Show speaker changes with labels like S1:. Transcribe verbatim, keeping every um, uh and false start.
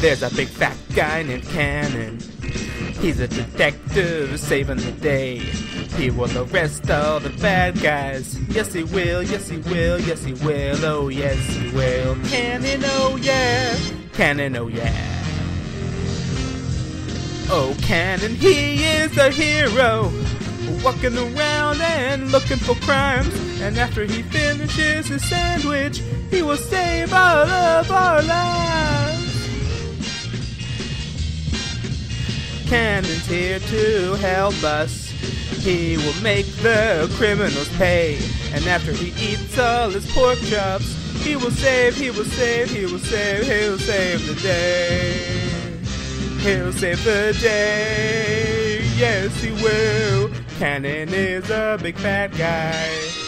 S1: There's a big fat guy named Cannon. He's a detective saving the day. He will arrest all the bad guys. Yes he will, yes he will, yes he will. Oh yes he will. Cannon, oh yeah. Cannon, oh yeah. Oh Cannon, he is a hero, walking around and looking for crimes. And after he finishes his sandwich, he will save all of our lives. Cannon's here to help us. He will make the criminals pay. And after he eats all his pork chops, he will save, he will save, he will save, he'll save the day. He'll save the day. Yes, he will. Cannon is a big fat guy.